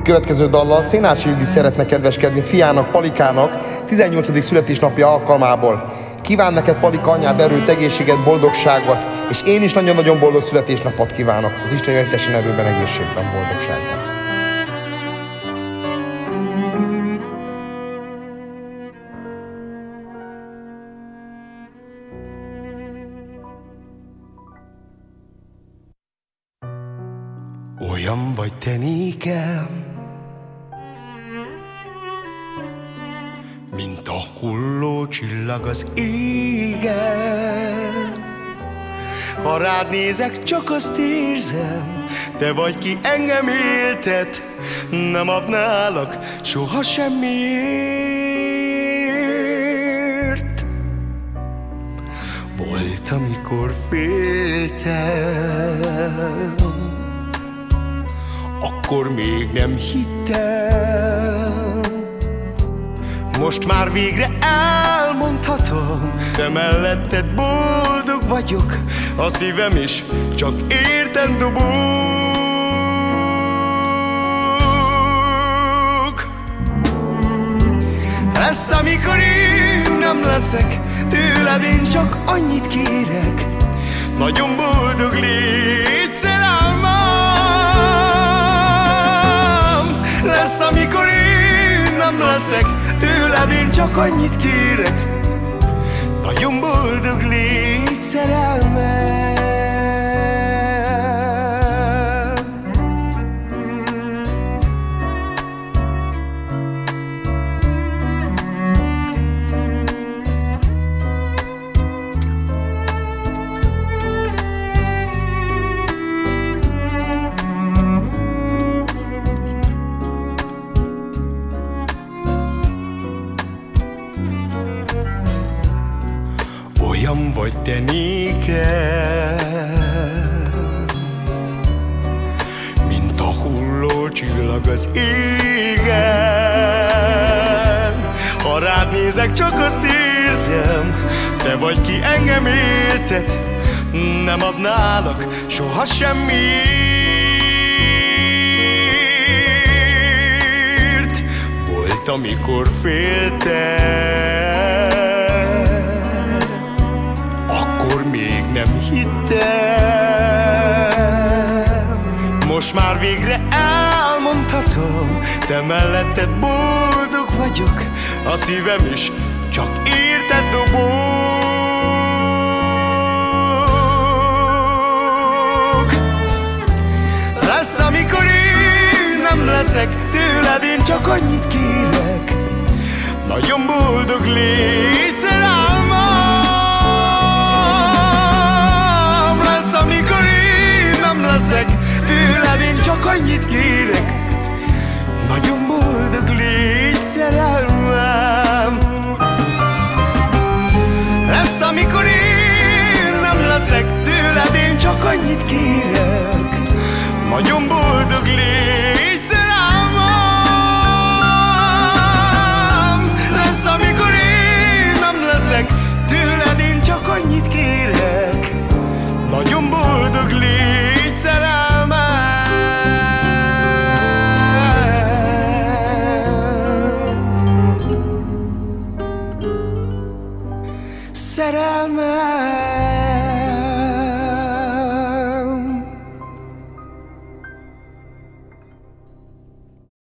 Következő dallal Szénási Ildi szeretne kedveskedni fiának, Palikának 18. születésnapja alkalmából. Kíván neked, Palika, anyád erőt, egészséget, boldogságot, és én is nagyon-nagyon boldog születésnapot kívánok. Az Isten jöjtessen erőben, egészségben, boldogságban. Olyan vagy te nékem, mint a hulló csillag az égen. Ha rád nézek, csak azt érzem, te vagy, ki engem éltet, nem adnálak soha semmiért. Volt, amikor féltem, akkor még nem hittem. Most már végre elmondhatom, te melletted boldog vagyok, a szívem is csak érted dobog. Lesz, amikor én nem leszek, tőled én csak annyit kérek, nagyon boldog légy, szerelmem. Lesz, amikor én nem leszek, tőled én csak annyit kérek, nagyon boldog légy, szerelmem. Olyan vagy te nékem, mint a hulló csillag az égen. Ha rád nézek, csak azt érzem, te vagy, ki engem éltet, nem adnálak soha semmiért. Volt, amikor féltem, még nem hittem. Most már végre elmondhatom, te melletted boldog vagyok, a szívem is csak érted dobog. Lesz, amikor én nem leszek, tőled én csak annyit kérek, nagyon boldog légy, szerelmem. Amikor én nem leszek, tőled én csak annyit kérek, nagyon boldog légy, szerelmem. Lesz, amikor én nem leszek, tőled én csak annyit kérek, nagyon boldog légy, szerelmem. Lesz, amikor én nem leszek, tőled én csak annyit kérek, nagyon boldog légy, szerelmem. Szerelmem.